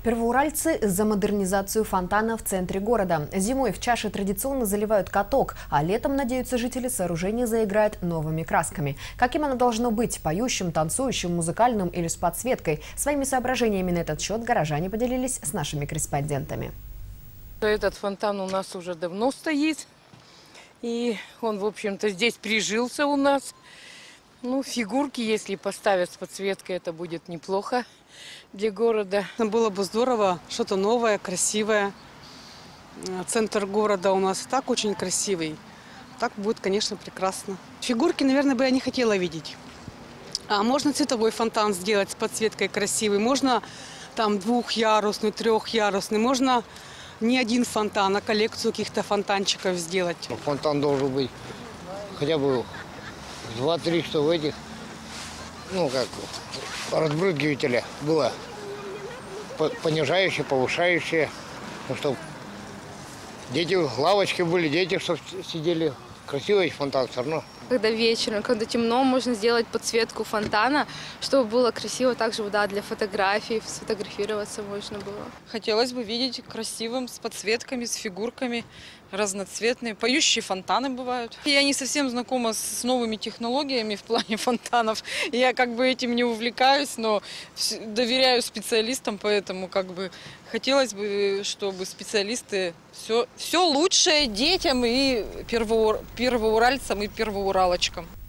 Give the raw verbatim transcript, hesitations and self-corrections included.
Первоуральцы за модернизацию фонтана в центре города. Зимой в чаше традиционно заливают каток, а летом, надеются жители, сооружение заиграет новыми красками. Каким оно должно быть – поющим, танцующим, музыкальным или с подсветкой? Своими соображениями на этот счет горожане поделились с нашими корреспондентами. Этот фонтан у нас уже давно стоит, и он, в общем-то, здесь прижился у нас. Ну, фигурки, если поставят с подсветкой, это будет неплохо для города. Было бы здорово, что-то новое, красивое. Центр города у нас и так очень красивый. Так будет, конечно, прекрасно. Фигурки, наверное, бы я не хотела видеть. А можно цветовой фонтан сделать с подсветкой красивый. Можно там двухъярусный, трехъярусный. Можно не один фонтан, а коллекцию каких-то фонтанчиков сделать. Фонтан должен быть хотя бы два-три, что в этих, ну как, разбрызгивателя было понижающее, повышающее, ну, чтобы дети, лавочки были, дети, чтобы сидели. Красивый фонтан все равно. Когда вечером, когда темно, можно сделать подсветку фонтана, чтобы было красиво, также да, для фотографий, сфотографироваться можно было. Хотелось бы видеть красивым, с подсветками, с фигурками, разноцветные. Поющие фонтаны бывают. Я не совсем знакома с новыми технологиями в плане фонтанов. Я как бы этим не увлекаюсь, но доверяю специалистам, поэтому как бы хотелось бы, чтобы специалисты все, все лучшее детям и первоуральцам и первоуралочкам.